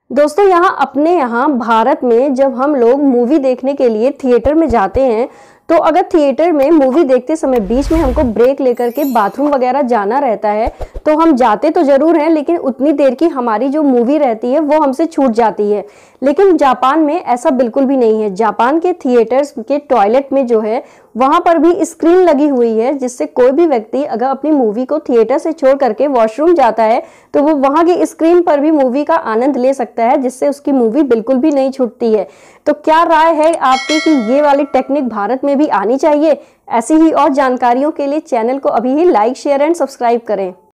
दोस्तों अपने यहाँ भारत में जब हम लोग मूवी देखने के लिए थिएटर में जाते हैं तो अगर थिएटर में मूवी देखते समय बीच में हमको ब्रेक लेकर के बाथरूम वगैरह जाना रहता है तो हम जाते तो जरूर हैं, लेकिन उतनी देर की हमारी जो मूवी रहती है वो हमसे छूट जाती है। लेकिन जापान में ऐसा बिल्कुल भी नहीं है। जापान के थिएटर्स के टॉयलेट में जो है वहां पर भी स्क्रीन लगी हुई है, जिससे कोई भी व्यक्ति अगर अपनी मूवी को थिएटर से छोड़ करके वॉशरूम जाता है तो वो वहां की स्क्रीन पर भी मूवी का आनंद ले सकता है, जिससे उसकी मूवी बिल्कुल भी नहीं छूटती है। तो क्या राय है आपकी कि ये वाली टेक्निक भारत में भी आनी चाहिए? ऐसी ही और जानकारियों के लिए चैनल को अभी ही लाइक, शेयर एंड सब्सक्राइब करें।